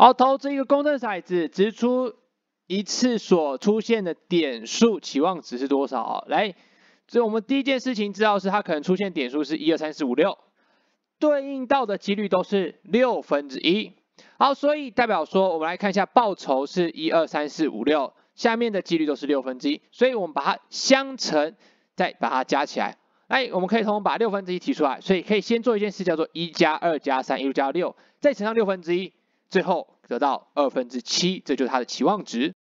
好，投掷一个公正骰子，掷出一次所出现的点数期望值是多少？来，所以我们第一件事情知道是它可能出现点数是1、2、3、4、5、6，对应到的几率都是1/6。好，所以代表说我们来看一下报酬是1、2、3、4、5、6，下面的几率都是1/6，所以我们把它相乘，再把它加起来。来，我们可以从把1/6提出来，所以可以先做一件事叫做1加2加3，一路加到6，再乘上1/6，最后得到7/2，这就是它的期望值。